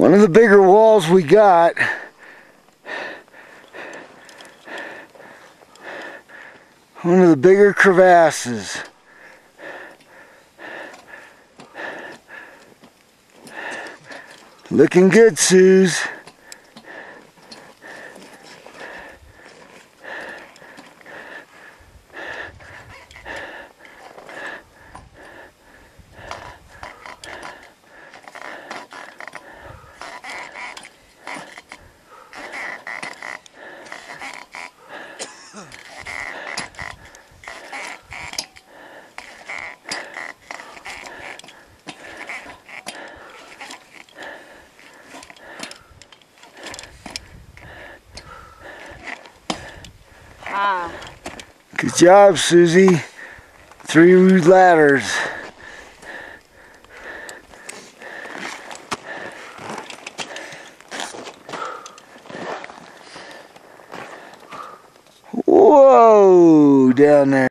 One of the bigger walls we got. One of the bigger crevasses. Looking good, Suze. Good job, Susie. 3 ladders. Whoa, down there.